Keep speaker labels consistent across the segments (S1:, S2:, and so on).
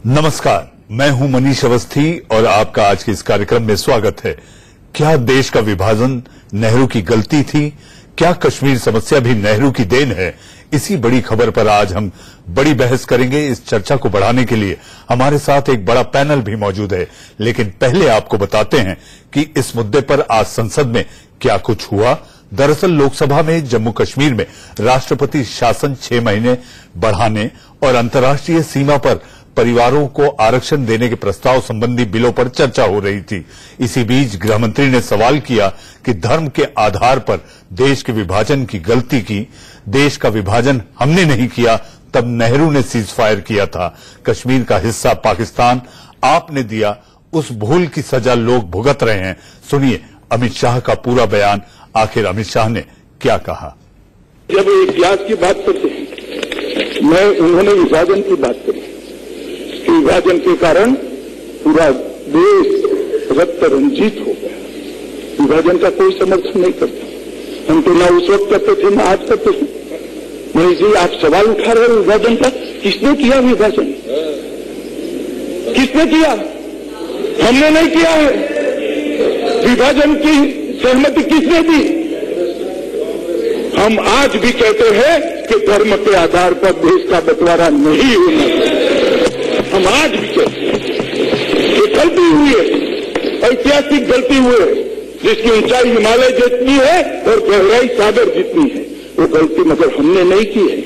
S1: नमस्कार, मैं हूं मनीष अवस्थी और आपका आज के इस कार्यक्रम में स्वागत है। क्या देश का विभाजन नेहरू की गलती थी? क्या कश्मीर समस्या भी नेहरू की देन है? इसी बड़ी खबर पर आज हम बड़ी बहस करेंगे। इस चर्चा को बढ़ाने के लिए हमारे साथ एक बड़ा पैनल भी मौजूद है, लेकिन पहले आपको बताते हैं कि इस मुद्दे पर आज संसद में क्या कुछ हुआ। दरअसल लोकसभा में जम्मू कश्मीर में राष्ट्रपति शासन 6 महीने बढ़ाने और अंतर्राष्ट्रीय सीमा पर परिवारों को आरक्षण देने के प्रस्ताव संबंधी बिलों पर चर्चा हो रही थी। इसी बीच गृहमंत्री ने सवाल किया कि धर्म के आधार पर देश के विभाजन की गलती की। देश का विभाजन हमने नहीं किया, तब नेहरू ने सीज फायर किया था। कश्मीर का हिस्सा पाकिस्तान आपने दिया, उस भूल की सजा लोग भुगत रहे हैं। सुनिए अमित शाह का पूरा बयान। आखिर अमित शाह ने क्या कहा?
S2: जब इतिहास की बात करते हैं, मैं उन्होंने विभाजन की बात करी। विभाजन के कारण पूरा देश रक्त रंजित हो गया। विभाजन का कोई समर्थन नहीं करता। हम तो ना उस वक्त करते थे ना आज करते थे। मनीष जी, आप सवाल उठा रहे हो विभाजन का। किसने किया विभाजन? किसने किया? हमने नहीं किया है। विभाजन की सहमति किसने दी? हम आज भी कहते हैं कि धर्म के आधार पर देश का बंटवारा नहीं होना चाहिए। हम आज भी कहते हैं ये गलती हुई है, ऐतिहासिक गलती हुई है, जिसकी ऊंचाई हिमालय जितनी है और गहराई सागर जितनी है। वो गलती मगर हमने नहीं की है।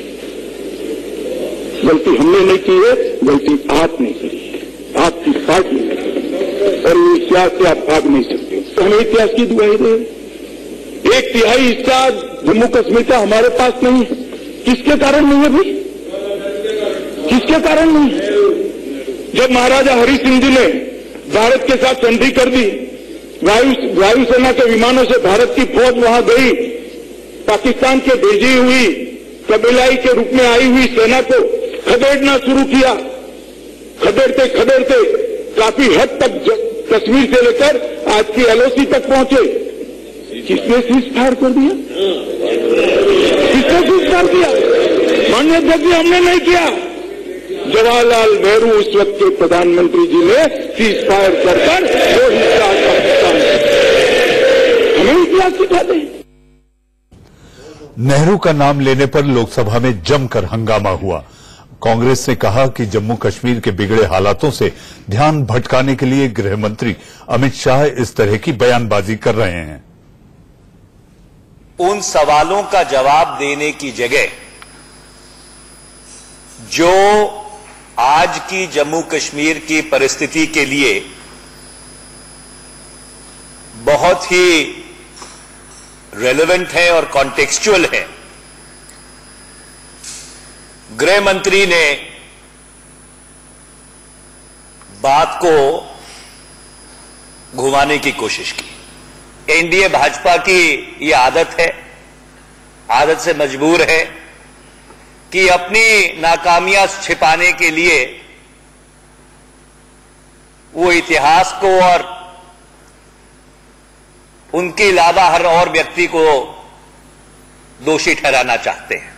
S2: गलती हमने नहीं की है, गलती आपने करी है, आपकी पार्टी ने की। और इतिहास से आप भाग नहीं सकते। तो हमें इतिहास की दुहाई दे। 1/3 हिस्सा जम्मू कश्मीर का हमारे पास नहीं है। किसके कारण नहीं है भाई? किसके कारण नहीं? जब महाराजा हरि सिंह जी ने भारत के साथ संधि कर दी, वायुसेना के विमानों से भारत की फौज वहां गई, पाकिस्तान के भेजी हुई कबीलाई के रूप में आई हुई सेना को खदेड़ना शुरू किया। खदेड़ते खदेड़ते काफी हद तक कश्मीर से लेकर आज की एलओसी तक पहुंचे। किसने सीज फायर कर दिया? किसने सीज फायर किया? माननीय अध्यक्ष, हमने नहीं किया। जवाहरलाल नेहरू उस वक्त के प्रधानमंत्री जी ने सीज फायर कर वो हिस्सा पाकिस्तान। हमें इतिहास सिखाते हैं।
S1: नेहरू का नाम लेने पर लोकसभा में जमकर हंगामा हुआ। कांग्रेस ने कहा कि जम्मू कश्मीर के बिगड़े हालातों से ध्यान भटकाने के लिए गृह मंत्री अमित शाह इस तरह की बयानबाजी कर रहे हैं।
S3: उन सवालों का जवाब देने की जगह जो आज की जम्मू कश्मीर की परिस्थिति के लिए बहुत ही रेलेवेंट है और कॉन्टेक्सचुअल है, गृह मंत्री ने बात को घुमाने की कोशिश की। एनडीए भाजपा की यह आदत है, आदत से मजबूर है कि अपनी नाकामियां छिपाने के लिए वो इतिहास को और उनके अलावा हर और व्यक्ति को दोषी ठहराना चाहते हैं।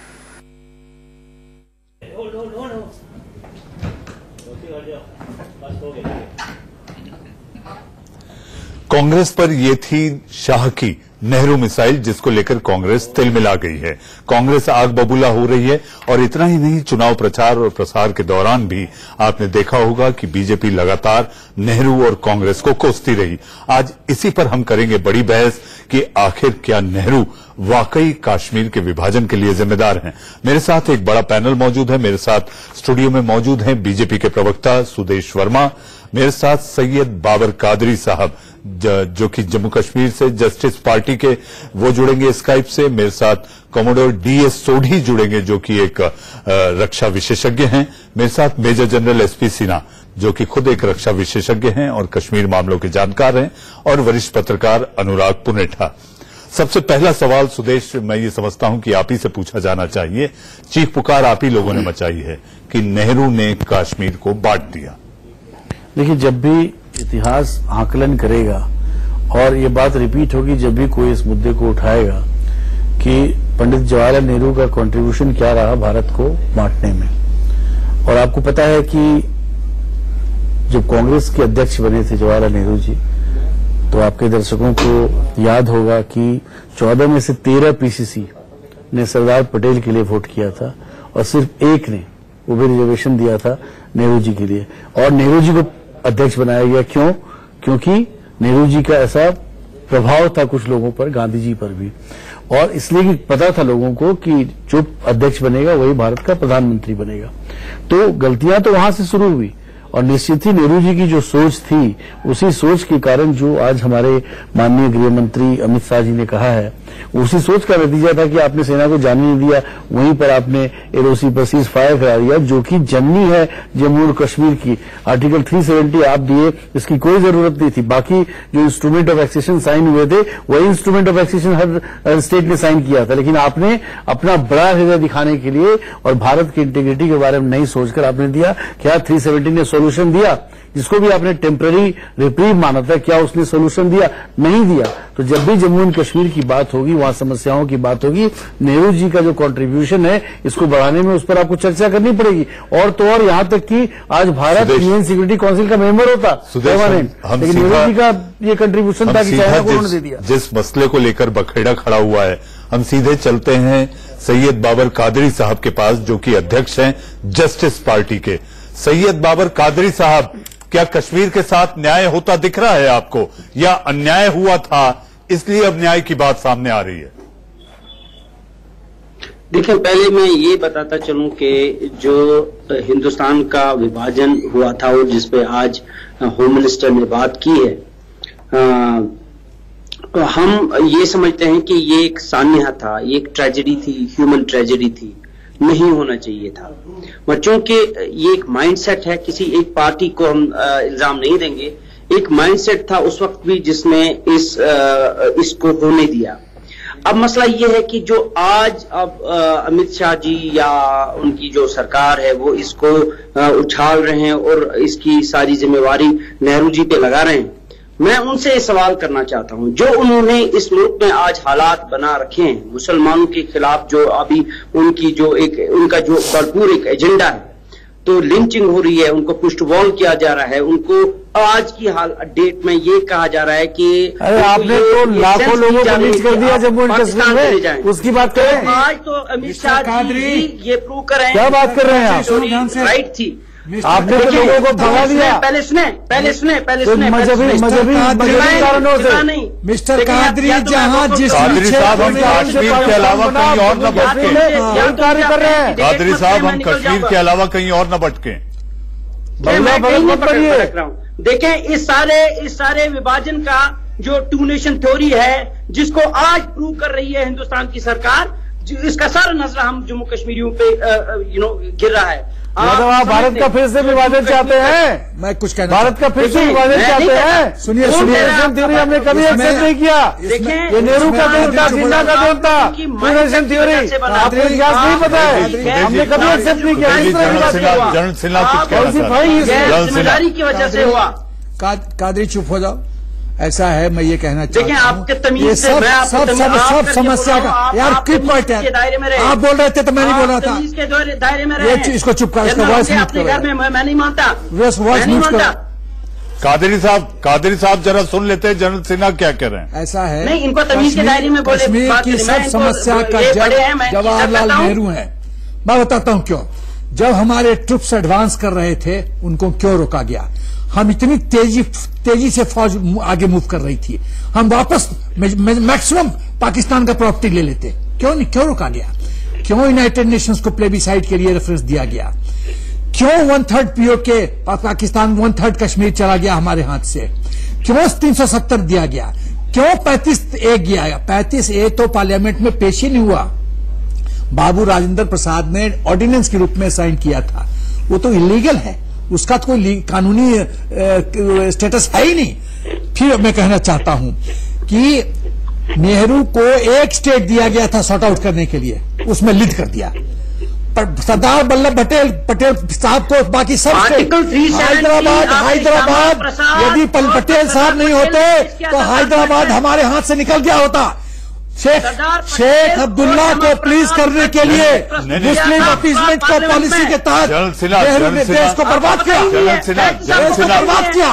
S1: कांग्रेस पर यह थी शाह की नेहरू मिसाइल, जिसको लेकर कांग्रेस तिल मिला गई है। कांग्रेस आग बबूला हो रही है। और इतना ही नहीं, चुनाव प्रचार और प्रसार के दौरान भी आपने देखा होगा कि बीजेपी लगातार नेहरू और कांग्रेस को कोसती रही। आज इसी पर हम करेंगे बड़ी बहस कि आखिर क्या नेहरू वाकई कश्मीर के विभाजन के लिए जिम्मेदार हैं। मेरे साथ एक बड़ा पैनल मौजूद है। मेरे साथ स्टूडियो में मौजूद हैं बीजेपी के प्रवक्ता सुदेश वर्मा, मेरे साथ सैयद बाबर कादरी साहब जो कि जम्मू कश्मीर से जस्टिस पार्टी के वो जुड़ेंगे स्काइप से। मेरे साथ कमोडोर डीएस सोढ़ी जुड़ेंगे जो कि एक रक्षा विशेषज्ञ हैं। मेरे साथ मेजर जनरल एसपी सिन्हा जो कि खुद एक रक्षा विशेषज्ञ हैं और कश्मीर मामलों के जानकार हैं, और वरिष्ठ पत्रकार अनुराग पुनेठा। सबसे पहला सवाल सुदेश, मैं ये समझता हूं कि आप ही से पूछा जाना चाहिए। चीख पुकार आप ही लोगों ने मचाई है कि नेहरू ने कश्मीर को बांट दिया।
S4: देखिए, जब भी इतिहास आकलन करेगा और ये बात रिपीट होगी जब भी कोई इस मुद्दे को उठाएगा कि पंडित जवाहरलाल नेहरू का कंट्रीब्यूशन क्या रहा भारत को बांटने में। और आपको पता है कि जब कांग्रेस के अध्यक्ष बने थे जवाहरलाल नेहरू जी, तो आपके दर्शकों को याद होगा कि 14 में से 13 पीसीसी ने सरदार पटेल के लिए वोट किया था और सिर्फ एक ने वो भी रिजर्वेशन दिया था नेहरू जी के लिए, और नेहरू जी को अध्यक्ष बनाया गया। क्यों? क्योंकि नेहरू जी का ऐसा प्रभाव था कुछ लोगों पर, गांधी जी पर भी, और इसलिए कि पता था लोगों को कि जो अध्यक्ष बनेगा वही भारत का प्रधानमंत्री बनेगा। तो गलतियां तो वहां से शुरू हुई, और निश्चित ही नेहरू जी की जो सोच थी, उसी सोच के कारण जो आज हमारे माननीय गृह मंत्री अमित शाह जी ने कहा है, उसी सोच का नतीजा था कि आपने सेना को जाने नहीं दिया, वहीं पर आपने एलओसी पर सीज फायर करा दिया, जो कि जननी है जम्मू और कश्मीर की। आर्टिकल 370 आप दिए, इसकी कोई जरूरत नहीं थी। बाकी जो इंस्ट्रूमेंट ऑफ एक्सेशन साइन हुए थे, वही इंस्ट्रूमेंट ऑफ एक्सेशन हर स्टेट ने साइन किया था, लेकिन आपने अपना बड़ा हृदय दिखाने के लिए और भारत की इंटीग्रिटी के बारे में नहीं सोचकर आपने दिया। क्या 370 ने सोल्यूशन दिया? जिसको भी आपने टेम्पररी रिप्रीव माना था, क्या उसने सोल्यूशन दिया? नहीं दिया। तो जब भी जम्मू एंड कश्मीर की बात होगी, वहां समस्याओं की बात होगी, नेहरू जी का जो कंट्रीब्यूशन है इसको बढ़ाने में, उस पर आपको चर्चा करनी पड़ेगी। और तो और यहां तक कि आज भारत यूएन सिक्योरिटी काउंसिल का मेंबर होता परमानेंट, लेकिन नेहरू जी का ये कंट्रीब्यूशन था कि चाइना को उन्होंने दे दिया।
S1: जिस मसले को लेकर बखेड़ा खड़ा हुआ है, हम सीधे चलते हैं सैयद बाबर कादरी साहब के पास, जो कि अध्यक्ष हैं जस्टिस पार्टी के। सैयद बाबर कादरी साहब, क्या कश्मीर के साथ न्याय होता दिख रहा है आपको, या अन्याय हुआ था इसलिए अब न्याय की बात सामने आ रही है?
S5: देखिए, पहले मैं ये बताता चलूं कि जो हिंदुस्तान का विभाजन हुआ था और जिसपे आज होम मिनिस्टर ने बात की है, हम ये समझते हैं कि ये एक सान्या था, ये एक ट्रेजेडी थी, ह्यूमन ट्रेजेडी थी, नहीं होना चाहिए था। मगर चूंकि ये एक माइंडसेट है, किसी एक पार्टी को हम इल्जाम नहीं देंगे, एक माइंडसेट था उस वक्त भी जिसने इसको होने दिया। अब मसला ये है कि जो आज अब अमित शाह जी या उनकी जो सरकार है वो इसको उछाल रहे हैं और इसकी सारी जिम्मेवारी नेहरू जी पे लगा रहे हैं। मैं उनसे सवाल करना चाहता हूं, जो उन्होंने इस मुल्क में आज हालात बना रखे हैं मुसलमानों के खिलाफ, जो अभी उनकी जो उनका जो भरपूर एक एजेंडा है, तो लिंचिंग हो रही है, उनको पुष्टबॉल किया जा रहा है, उनको आज की डेट में ये कहा जा रहा है कि
S4: अरे आपने तो लाखों लोगों को लीच कर दिया जम्मू एंड कश्मीर में, उसकी बात करें।
S5: आज तो अमित शाह जी ये प्रूव कर रहे हैं।
S4: क्या बात कर रहे हैं आप?
S5: राइट थी,
S4: आपने तो लोगों को भगा दिया।
S5: पहले सुने
S4: मजहबी कारणों से।
S6: मिस्टर कादरी, जहां जिस
S1: कादरी साहब, हम कश्मीर के अलावा कहीं और न भटके।
S4: कार्य कर रहे हैं
S1: कादरी साहब, हम कश्मीर के अलावा कहीं और न भटके।
S5: देखें, इस सारे विभाजन का जो टू नेशन थ्योरी है, जिसको आज प्रूव कर रही है हिंदुस्तान की सरकार, इसका सारा नजर हम जम्मू कश्मीरियों पे गिर रहा है।
S4: आप भारत का फिर से विभाजन चाहते हैं?
S6: मैं कुछ कहना,
S4: भारत का फिर से विभाजन चाहते हैं?
S6: सुनिए,
S4: थ्योरी हमने कभी एक्सेप्ट नहीं किया। ये नेहरू का दौर था, जिन्ना का दौर था, टू नेशन थ्योरी आपको इतिहास नहीं पता है, हमने कभी एक्सेप्ट नहीं किया।
S5: जिम्मेदारी की वजह से हुआ।
S6: कादरी चुप हो जाओ, ऐसा है। मैं ये कहना चाहता हूं,
S5: देखिए आपके तमीज से
S6: सब समस्या का यार की पॉइंट है। आप बोल रहे थे तो मैं नहीं बोल रहा था।
S5: इसके दायरे में रहे,
S6: इसको चुप कर, इसका वॉइस म्यूट करो।
S5: घर में मैं नहीं मानता,
S6: वॉइस म्यूट करो।
S1: कादरी साहब जरा सुन लेते हैं जनरल सिन्हा क्या कह रहे हैं।
S6: ऐसा है,
S5: नहीं, इनको तमीज के दायरे में बोले।
S6: कश्मीर की सब समस्या का जड़ जवाहरलाल नेहरू है। मैं बताता हूं क्यों। जब हमारे ट्रुप्स एडवांस कर रहे थे, उनको क्यों रोका गया? हम इतनी तेजी से फौज आगे मूव कर रही थी, हम वापस मैक्सिमम पाकिस्तान का प्रॉपर्टी ले लेते। क्यों रोका गया? क्यों यूनाइटेड नेशंस को प्लेबिसाइड के लिए रेफरेंस दिया गया? क्यों 1/3 पीओके पाकिस्तान 1/3 कश्मीर चला गया हमारे हाथ से? क्यों 370 दिया गया? क्यों 35A गया? 35A तो पार्लियामेंट में पेश ही नहीं हुआ। बाबू राजेंद्र प्रसाद ने ऑर्डिनेंस के रूप में साइन किया था, वो तो इलीगल है, उसका तो कोई कानूनी स्टेटस है ही नहीं। फिर मैं कहना चाहता हूं कि नेहरू को एक स्टेट दिया गया था सॉर्ट आउट करने के लिए, उसमें लीड कर दिया। पर सरदार वल्लभ पटेल साहब को बाकी सब स्टेट, हैदराबाद यदि पटेल साहब नहीं होते तो हैदराबाद हमारे हाथ से निकल गया होता। शेख अब्दुल्ला को प्लीज करने के लिए मुस्लिम अपीजमेंट को पॉलिसी के तहत नेहरू ने देश को बर्बाद किया, बर्बाद किया।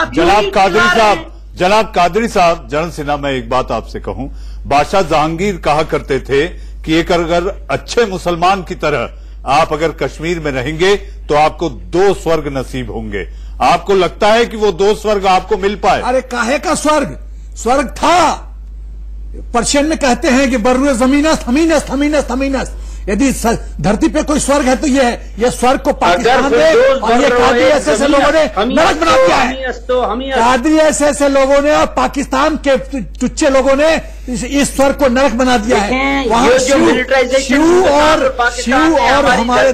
S1: जनाब कादरी साहब, जनरल सिन्हा, मैं एक बात आपसे कहूं, बादशाह जहांगीर कहा करते थे कि एक अगर अच्छे मुसलमान की तरह आप अगर कश्मीर में रहेंगे तो आपको 2 स्वर्ग नसीब होंगे। आपको लगता है कि वो 2 स्वर्ग आपको मिल पाए?
S6: अरे काहे का स्वर्ग? स्वर्ग था। पर्शियन में कहते हैं कि बर्रुए जमीनस थमीनस थमीनस थमीनस। यदि धरती पे कोई स्वर्ग है तो ये है। ये स्वर्ग को पाकिस्तान में, और ये कादरी ऐसे लोगों ने नरक बना दिया है। कादरी ऐसे लोगों ने और पाकिस्तान के टुच्चे लोगों ने इस स्वर्ग को नरक बना दिया है। वहां शिव और हमारे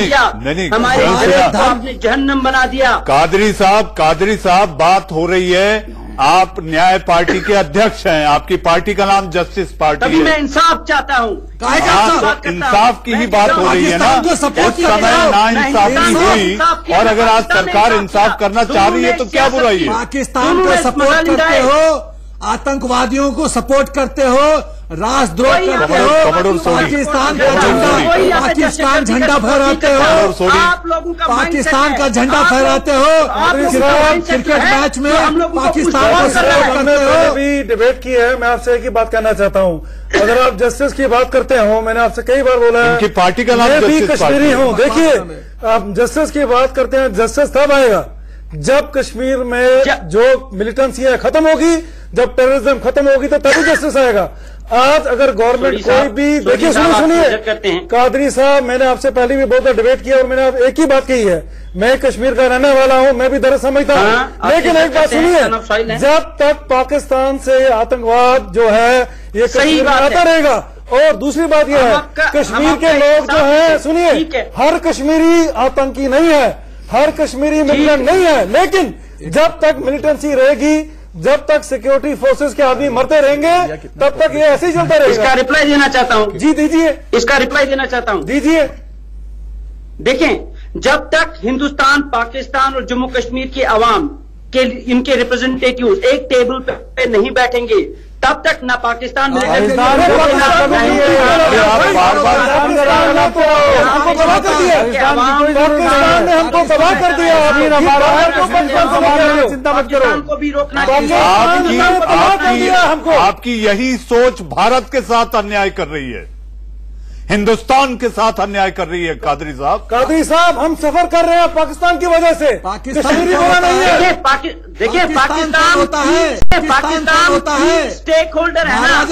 S6: धर्म
S5: ने जहन्नम बना दिया।
S1: कादरी साहब, बात हो रही है, आप न्याय पार्टी के अध्यक्ष हैं, आपकी पार्टी का नाम जस्टिस पार्टी है।
S5: तभी मैं इंसाफ चाहता हूँ।
S1: इंसाफ की ही बात हो रही है ना। उस समय नाइंसाफी हुई, और अगर आज सरकार इंसाफ करना चाह रही है तो क्या बुराई है?
S6: पाकिस्तान को सपोर्ट करते हो, आतंकवादियों को सपोर्ट करते हो, राष्ट्रद्रोह करते हो, पाकिस्तान झंडा फहराते हो, पाकिस्तान का झंडा फहराते हो, क्रिकेट मैच में पाकिस्तान को सपोर्ट करते हो।
S7: भी डिबेट की है, मैं आपसे एक ही बात कहना चाहता हूँ। अगर आप जस्टिस की बात करते हो, मैंने आपसे कई बार बोला है
S1: उनकी पार्टी का नाम
S7: मैं भी कश्मीरी हूँ। देखिए, आप जस्टिस की बात करते हैं, जस्टिस तब आएगा जब कश्मीर में जो मिलिटेंसी है खत्म होगी, जब टेररिज्म खत्म होगी तो तभी जस्टिस आएगा। आज अगर गवर्नमेंट कोई भी, देखिए सुनिए कादरी साहब, मैंने आपसे पहले भी बहुत बार डिबेट किया और मैंने एक ही बात कही है, मैं कश्मीर का रहने वाला हूं, मैं भी दर्द समझता हूं। लेकिन एक बात सुनिए, जब तक पाकिस्तान से आतंकवाद जो है ये कश्मीर में आता रहेगा, और दूसरी बात यह है कश्मीर के लोग जो है, सुनिए, हर कश्मीरी आतंकी नहीं है, हर कश्मीरी मिलिटेंट नहीं है, लेकिन जब तक मिलिटेंसी रहेगी, जब तक सिक्योरिटी फोर्सेस के आदमी मरते रहेंगे, तब तक ये ऐसे ही चलता रहेगा।
S5: इसका रिप्लाई देना चाहता हूँ।
S7: जी दीजिए।
S5: इसका रिप्लाई देना चाहता हूँ।
S7: दीजिए।
S5: देखें, जब तक हिंदुस्तान, पाकिस्तान और जम्मू कश्मीर के अवाम के इनके रिप्रेजेंटेटिव एक टेबल पे नहीं बैठेंगे, तब तक ना पाकिस्तान में
S7: हमको तबाह कर दिया। चिंता मत करो,
S5: को भी रोकना
S7: हमको।
S1: आपकी यही सोच भारत के साथ अन्याय कर रही है, हिंदुस्तान के साथ अन्याय कर रही है। कादरी साहब, हम सफर कर रहे हैं पाकिस्तान की वजह से।
S6: पाकिस्तान
S7: नहीं है।
S5: देखिए, पाकिस्तान
S6: होता है,
S5: पाकिस्तान होता है, स्टेक होल्डर है ना।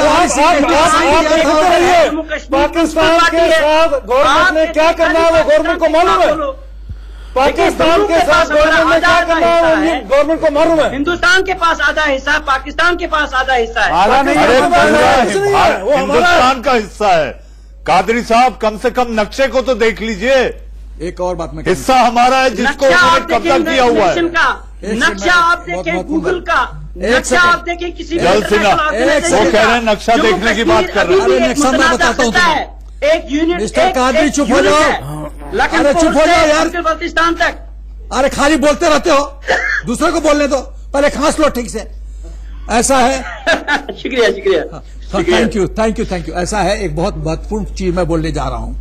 S7: पाकिस्तान के साथ गवर्नमेंट ने क्या करना है वो गवर्नमेंट को मालूम है। पाकिस्तान के साथ गवर्नमेंट ने क्या करना है गवर्नमेंट को मालूम है।
S5: हिंदुस्तान के पास आधा हिस्सा है, पाकिस्तान के पास आधा हिस्सा है।
S1: आधा नहीं है, हिंदुस्तान का हिस्सा है। कादरी साहब, कम से कम नक्शे को तो देख लीजिए।
S6: एक और बात मैं,
S1: हिस्सा हमारा है जिसको उन्होंने कब्जा किया हुआ है।
S5: नक्शा आप देखें गूगल का, नक्शा आप देखें किसी
S1: जल सिन्हा वो कह रहे हैं नक्शा देखने की बात कर रहे हैं।
S6: नक्शा मैं बताता हूँ तुम्हें।
S5: एक यूनिट,
S6: मिस्टर कादरी चुप हो जाओ, अरे चुप हो जाओ यार,
S5: बल्तिस्तान तक।
S6: अरे खाली बोलते रहते हो, दूसरे को बोलने दो, पहले खांस लो ठीक से। ऐसा है।
S5: शुक्रिया शुक्रिया।
S6: Thank you. ऐसा है, एक बहुत महत्वपूर्ण चीज मैं बोलने जा रहा हूं।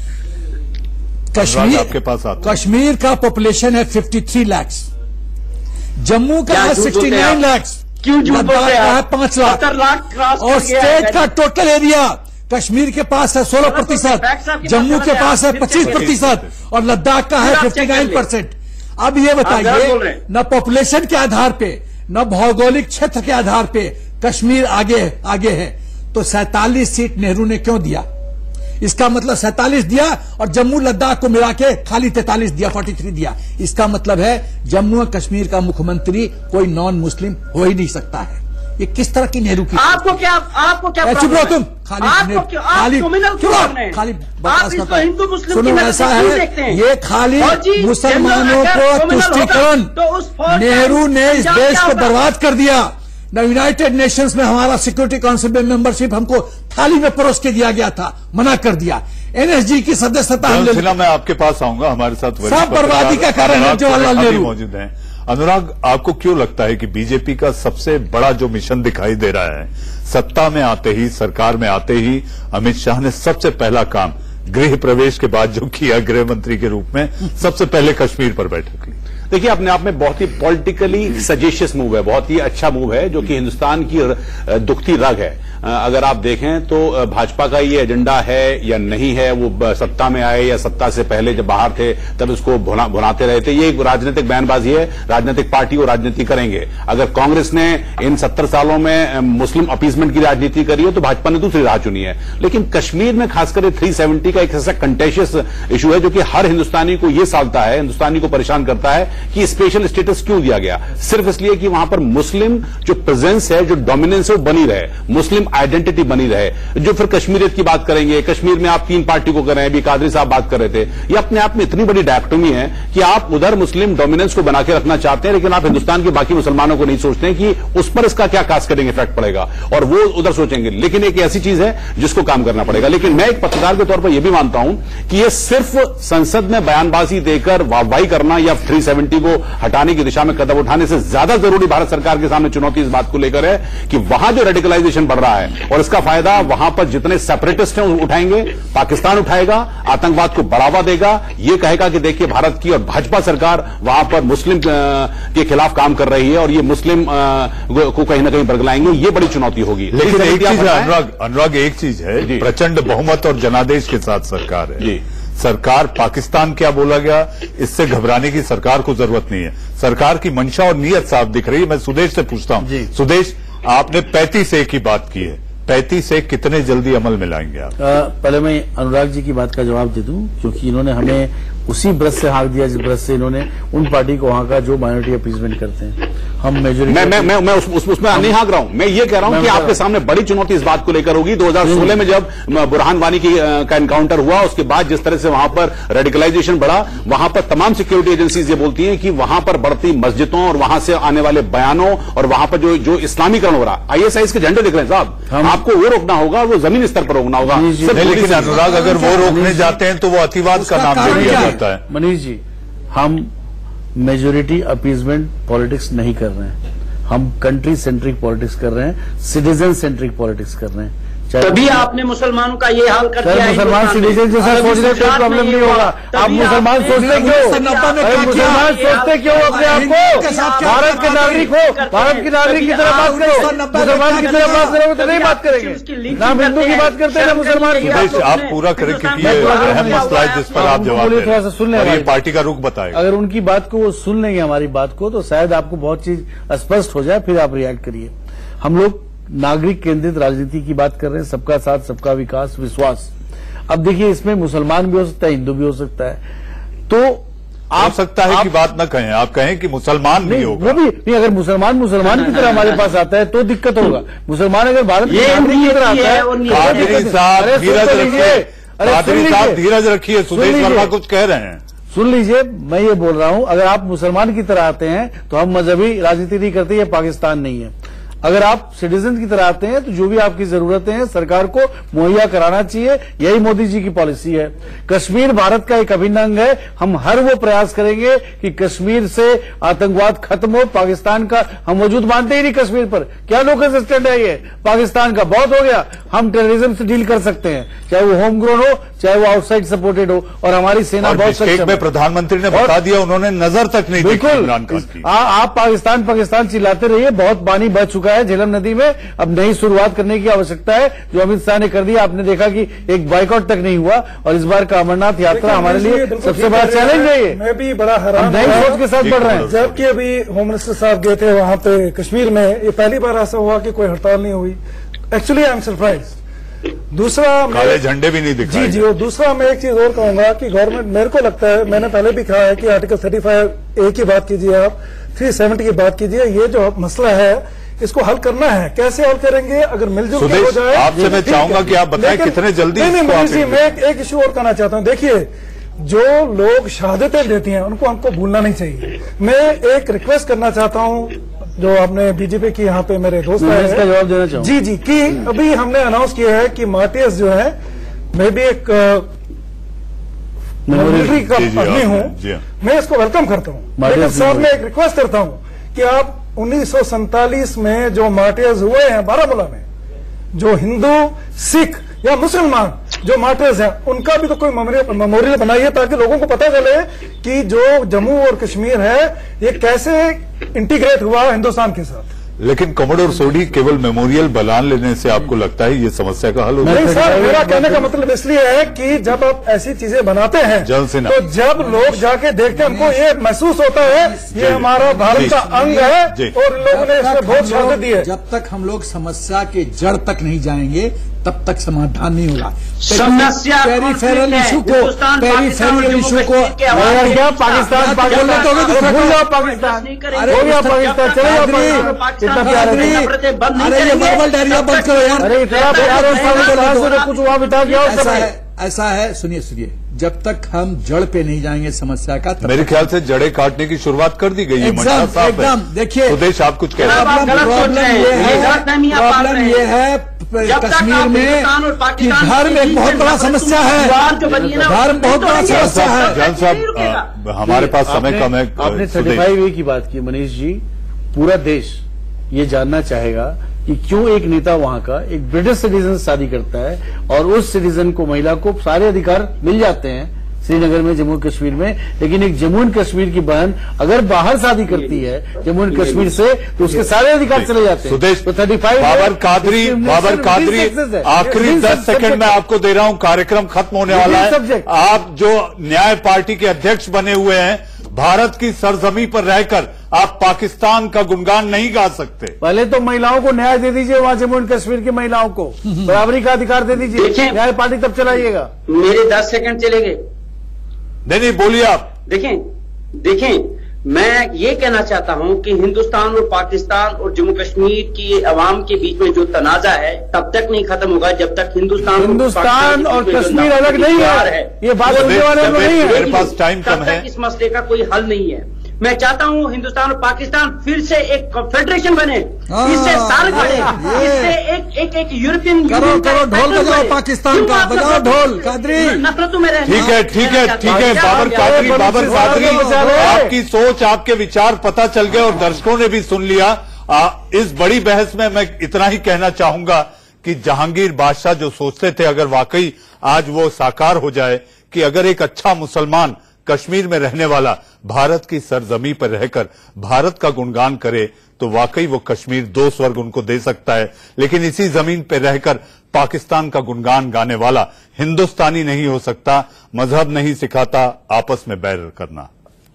S6: कश्मीर का पॉपुलेशन है 53 लाख, जम्मू का है 69 लाख, लद्दाख का है 5 लाख, और स्टेट का टोटल एरिया कश्मीर के पास है 16%, जम्मू के पास है 25% और लद्दाख का है 59%। अब ये बताइए, न पॉपुलेशन के आधार पे न भौगोलिक क्षेत्र के आधार पे कश्मीर आगे है, तो 47 सीट नेहरू ने क्यों दिया? इसका मतलब 47 दिया और जम्मू लद्दाख को मिला के खाली 43 दिया, 43 दिया। इसका मतलब है जम्मू और कश्मीर का मुख्यमंत्री कोई नॉन मुस्लिम हो ही नहीं सकता है। ये किस तरह की नेहरू की?
S5: आपको क्या
S6: चुप रहो तुम, खाली बकवास करता है। सुनो, ऐसा है, ये खाली मुसलमानों को तुष्टीकरण, नेहरू ने इस देश को बर्बाद कर दिया। न यूनाइटेड नेशंस में हमारा सिक्योरिटी काउंसिल में मेंबरशिप हमको थाली में परोस के दिया गया था, मना कर दिया। एनएसजी की सदस्यता
S1: मैं आपके पास आऊंगा, हमारे साथ
S6: सब बर्बादी का कारण है जवाहरलाल नेहरू
S1: मौजूद हैं। अनुराग, आपको क्यों लगता है कि बीजेपी का सबसे बड़ा जो मिशन दिखाई दे रहा है, सत्ता में आते ही, सरकार में आते ही अमित शाह ने सबसे पहला काम गृह प्रवेश के बाद जो किया, गृह मंत्री के रूप में सबसे पहले कश्मीर पर बैठक ली?
S8: देखिए, अपने आप में बहुत ही पॉलिटिकली सजेशियस मूव है, बहुत ही अच्छा मूव है, जो कि हिंदुस्तान की दुखती रग है। अगर आप देखें तो भाजपा का ये एजेंडा है या नहीं है, वो सत्ता में आए या सत्ता से पहले जब बाहर थे तब उसको भुनाते रहे थे, ये एक राजनीतिक बयानबाजी है। राजनीतिक पार्टी वो राजनीति करेंगे। अगर कांग्रेस ने इन 70 सालों में मुस्लिम अपीसमेंट की राजनीति करी है तो भाजपा ने दूसरी राह चुनी है। लेकिन कश्मीर में खासकर 370 का एक ऐसा कंटेशियस इशू है जो कि हर हिंदुस्तानी को ये सालता है, हिंदुस्तानी को परेशान करता है कि स्पेशल स्टेटस क्यों दिया गया। सिर्फ इसलिए कि वहां पर मुस्लिम जो प्रेजेंस है, जो डोमिनेंस है, वो बनी रहे, मुस्लिम आइडेंटिटी बनी रहे। जो फिर कश्मीरियत की बात करेंगे, कश्मीर में आप 3 पार्टी को कर रहे हैं, अभी कादरी साहब बात कर रहे थे, ये अपने आप में इतनी बड़ी डायकोटोमी है कि आप उधर मुस्लिम डोमिनेंस को बना के रखना चाहते हैं, लेकिन आप हिंदुस्तान के बाकी मुसलमानों को नहीं सोचते हैं कि उस पर इसका क्या कास्केडिंग इफेक्ट पड़ेगा, और वो उधर सोचेंगे। लेकिन एक ऐसी चीज है जिसको काम करना पड़ेगा। लेकिन मैं एक पत्रकार के तौर पर यह भी मानता हूं कि यह सिर्फ संसद में बयानबाजी देकर वाहवाही करना या 370 को हटाने की दिशा में कदम उठाने से ज्यादा जरूरी भारत सरकार के सामने चुनौती इस बात को लेकर है कि वहां जो रेडिकलाइजेशन बढ़ रहा है, और इसका फायदा वहां पर जितने सेपरेटिस्ट हैं उठाएंगे, पाकिस्तान उठाएगा, आतंकवाद को बढ़ावा देगा, ये कहेगा कि देखिए भारत की और भाजपा सरकार वहां पर मुस्लिम के खिलाफ काम कर रही है और ये मुस्लिम को कहीं ना कहीं बरगलाएंगे। ये बड़ी चुनौती होगी।
S1: लेकिन एक चीज है अनुराग, एक चीज है, प्रचंड बहुमत और जनादेश के साथ सरकार है। सरकार, पाकिस्तान क्या बोला गया, इससे घबराने की सरकार को जरूरत नहीं है। सरकार की मंशा और नीयत साफ दिख रही है। मैं सुदेश से पूछता हूं, सुदेश, आपने 35A की बात की है, 35A कितने जल्दी अमल में लाएंगे आप?
S4: पहले मैं अनुराग जी की बात का जवाब दे दूं, क्योंकि इन्होंने हमें उसी ब्रश से हाँक दिया जिस ब्रश से इन्होंने उन पार्टी को वहां का जो माइनॉरिटी अपीसमेंट करते हैं। हम मेजोरिटी
S8: मैं उसमें नहीं हाँक रहा हूं। मैं ये कह रहा हूं कि आपके सामने बड़ी चुनौती इस बात को लेकर होगी। 2016 में जब बुरहान वानी का एनकाउंटर हुआ, उसके बाद जिस तरह से वहां पर रेडिकलाइजेशन बढ़ा, वहां पर तमाम सिक्योरिटी एजेंसीज ये बोलती हैं कि वहां पर बढ़ती मस्जिदों और वहां से आने वाले बयानों और वहां पर जो इस्लामीकरण हो रहा, ISIS के झंडे दिख रहे हैं साहब, आपको वो रोकना होगा, वो जमीनी स्तर पर रोकना होगा।
S1: लेकिन अनुराग, अगर वो रोकने जाते हैं तो वो अतिवाद का नाम दे दिया जाता है।
S4: मनीष जी, हम मेजोरिटी अपीजमेंट पॉलिटिक्स नहीं कर रहे हैं, हम कंट्री सेंट्रिक पॉलिटिक्स कर रहे हैं, सिटीजन सेंट्रिक पॉलिटिक्स कर रहे हैं।
S5: तभी आपने मुसलमानों का ये हाल कर दिया।
S4: मुसलमान सिटीजन जैसा सोच रहे कोई प्रॉब्लम नहीं होगा। आप मुसलमान सोचते क्यों? मुसलमान सोचते क्यों अपने आप को? भारत के नागरिक हो, भारत के नागरिक की तरह बात करो। मुसलमान की तरह बात करोगे तो नहीं बात करेंगे। ना हिंदू की बात करते हैं ना मुसलमान की।
S1: आप पूरा करें, क्योंकि ये अहम मसला है जिस पर आप जवाब
S4: थोड़ा सा सुन लें,
S1: पार्टी का रुख बताएगा।
S4: अगर उनकी बात को वो सुन लेंगे, हमारी बात को, तो शायद आपको बहुत चीज स्पष्ट हो जाए, फिर आप रिएक्ट करिए। हम लोग नागरिक केंद्रित राजनीति की बात कर रहे हैं, सबका साथ, सबका विकास, विश्वास। अब देखिए, इसमें मुसलमान भी हो सकता है, हिंदू भी हो सकता है। तो
S1: आप सकता है कि बात न कहें, आप कहें कि मुसलमान भी होगा।
S4: वो भी नहीं, अगर मुसलमान की तरह हमारे पास आता है तो दिक्कत होगा। मुसलमान अगर भारत की तरह आता है,
S1: धीरज रखिए, सुदेश वर्मा कुछ कह रहे हैं,
S4: सुन लीजिए। मैं ये बोल रहा हूं, अगर आप मुसलमान की तरह आते हैं तो हम मजहबी राजनीति नहीं करते, ये पाकिस्तान नहीं है। अगर आप सिटीजन की तरह आते हैं तो जो भी आपकी जरूरतें हैं सरकार को मुहैया कराना चाहिए, यही मोदी जी की पॉलिसी है। कश्मीर भारत का एक अभिन्न अंग है। हम हर वो प्रयास करेंगे कि कश्मीर से आतंकवाद खत्म हो। पाकिस्तान का हम वजूद मानते ही नहीं कश्मीर पर। क्या लोकल स्टैंड है ये? पाकिस्तान का बहुत हो गया। हम टेररिज्म से डील कर सकते हैं, चाहे वो होम ग्रोन हो, चाहे वो आउटसाइड सपोर्टेड हो, और हमारी सेना बहुत सक्षम है।
S1: प्रधानमंत्री ने बता दिया, उन्होंने नजर तक नहीं देखी इमरान खान की।
S4: आप पाकिस्तान चिल्लाते रहिए, बहुत पानी बह चुका है झेलम नदी में। अब नई शुरुआत करने की आवश्यकता है, जो अमित शाह ने कर दिया। आपने देखा कि एक बाइकआउट तक नहीं हुआ, और इस बार का अमरनाथ यात्रा हमारे लिए सबसे बड़ा चैलेंज है। ये
S7: मैं भी बड़ा हैरान,
S4: नई सोच के साथ बढ़ रहे हैं।
S7: जबकि अभी होम मिनिस्टर साहब गए थे वहां पे कश्मीर में, ये पहली बार ऐसा हुआ कि कोई हड़ताल नहीं हुई। Actually I am surprise. दूसरा,
S1: काले झंडे भी नहीं दिखाए।
S7: जी, और दूसरा मैं एक चीज और कहूंगा कि गवर्नमेंट, मेरे को लगता है, मैंने पहले भी कहा है कि आर्टिकल 35A की बात कीजिए, आप 370 की बात कीजिए, ये जो मसला है इसको हल करना है। कैसे हल करेंगे? अगर मिलजुल के हो जाए।
S1: आपसे मैं चाहूंगा कि आप बताएं कितने जल्दी।
S7: नहीं, मैं एक इश्यू और कहना चाहता हूं। देखिए, जो लोग शहादतें देती हैं उनको हमको भूलना नहीं चाहिए। मैं एक रिक्वेस्ट करना चाहता हूं, जो आपने बीजेपी की यहाँ पे मेरे दोस्त
S4: है, इसका जवाब देना चाहूंगा।
S7: जी, कि अभी हमने अनाउंस किया है कि मार्टियस जो है, मैं भी एक मिलिट्री का आदमी हूँ, मैं इसको वेलकम करता हूँ। लेकिन सर मैं एक रिक्वेस्ट करता हूँ कि आप 1947 में जो मार्टियर्स हुए हैं बारामूला में, जो हिंदू सिख या मुसलमान जो मार्टियर्स हैं, उनका भी तो कोई मेमोरियल बनाइए ताकि लोगों को पता चले कि जो जम्मू और कश्मीर है ये कैसे इंटीग्रेट हुआ हिंदुस्तान के साथ।
S1: लेकिन कमोडोर सोडी केवल मेमोरियल बना लेने से आपको लगता है ये समस्या का हल होगा?
S7: नहीं सर, मेरा कहने का मतलब इसलिए है कि जब आप ऐसी चीजें बनाते हैं तो जब लोग जाके देखते हैं उनको ये महसूस होता है ये हमारा भारत का अंग है और लोगों ने इसमें बहुत शहादत दी है।
S6: जब तक हम लोग समस्या के जड़ तक नहीं जाएंगे तब तक समाधान नहीं होगा।
S5: समस्या
S6: पेरिफेरल इशू को पाकिस्तान बंद करो यार, कुछ हुआ बिता गया। ऐसा है, सुनिए, जब तक हम जड़ पे नहीं जाएंगे समस्या का,
S1: मेरे ख्याल से जड़ें काटने की शुरुआत कर दी गई है।
S6: एकदम देखिए,
S1: सुदेश आप कुछ कह रहे हैं।
S6: प्रॉब्लम ये है कश्मीर में कि धर्म एक बहुत बड़ा समस्या है, धर्म बहुत बड़ा समस्या है।
S1: जान साहब हमारे पास समय कम है।
S4: आपने 35A की बात की मनीष जी, पूरा देश ये जानना चाहेगा कि क्यों एक नेता वहां का एक ब्रिटिश सिटीजन से शादी करता है और उस सिटीजन को, महिला को सारे अधिकार मिल जाते हैं श्रीनगर में, जम्मू कश्मीर में, लेकिन एक जम्मू एंड कश्मीर की बहन अगर बाहर शादी करती है जम्मू एंड कश्मीर से तो उसके सारे अधिकार चले जाते हैं।
S1: सुदेश,
S4: तो 35
S1: बाबर कादरी आखिरी 10 सेकंड में आपको दे रहा हूं, कार्यक्रम खत्म होने वाला है। आप जो न्याय पार्टी के अध्यक्ष बने हुए हैं, भारत की सरजमी पर रहकर आप पाकिस्तान का गुणगान नहीं गा सकते।
S4: पहले तो महिलाओं को न्याय दे दीजिए, वहां जम्मू एंड कश्मीर की महिलाओं को बराबरी का अधिकार दे दीजिए, न्याय पार्टी तब चलाइएगा।
S5: मेरे 10 सेकंड चले गए।
S1: नहीं बोलिए आप।
S5: देखें, मैं ये कहना चाहता हूं कि हिंदुस्तान और पाकिस्तान और जम्मू कश्मीर की अवाम के बीच में जो तनाजा है तब तक नहीं खत्म होगा जब तक हिंदुस्तान
S4: और कश्मीर अलग नहीं है। ये बात नहीं है।
S1: मेरे पास टाइम कम है।
S5: इस मसले का कोई हल नहीं है। मैं चाहता हूं हिंदुस्तान और पाकिस्तान फिर से एक फेडरेशन बने, इससे सार्क बने, इससे एक यूरोपियन
S6: यूनियन करो ढोल बजाओ पाकिस्तान का, बजाओ ढोल। कादरी
S5: नफरतों में रहना।
S1: ठीक है बाबर कादरी, आपकी सोच, आपके विचार पता चल गए और दर्शकों ने भी सुन लिया। इस बड़ी बहस में मैं इतना ही कहना चाहूंगा कि जहांगीर बादशाह जो सोचते थे अगर वाकई आज वो साकार हो जाए कि अगर एक अच्छा मुसलमान कश्मीर में रहने वाला भारत की सरजमी पर रहकर भारत का गुणगान करे तो वाकई वो कश्मीर 2 स्वर्ग उनको दे सकता है। लेकिन इसी जमीन पर रहकर पाकिस्तान का गुणगान गाने वाला हिंदुस्तानी नहीं हो सकता। मजहब नहीं सिखाता आपस में बैर करना।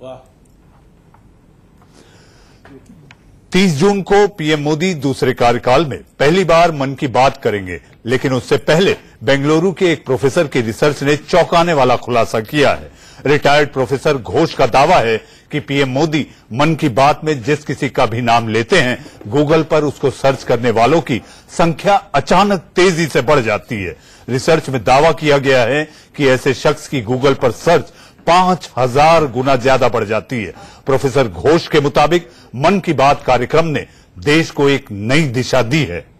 S1: 30 जून को पीएम मोदी दूसरे कार्यकाल में पहली बार मन की बात करेंगे, लेकिन उससे पहले बेंगलुरु के एक प्रोफेसर की रिसर्च ने चौंकाने वाला खुलासा किया है। रिटायर्ड प्रोफेसर घोष का दावा है कि पीएम मोदी मन की बात में जिस किसी का भी नाम लेते हैं, गूगल पर उसको सर्च करने वालों की संख्या अचानक तेजी से बढ़ जाती है। रिसर्च में दावा किया गया है कि ऐसे शख्स की गूगल पर सर्च 5000 गुना ज्यादा बढ़ जाती है। प्रोफेसर घोष के मुताबिक मन की बात कार्यक्रम ने देश को एक नई दिशा दी है।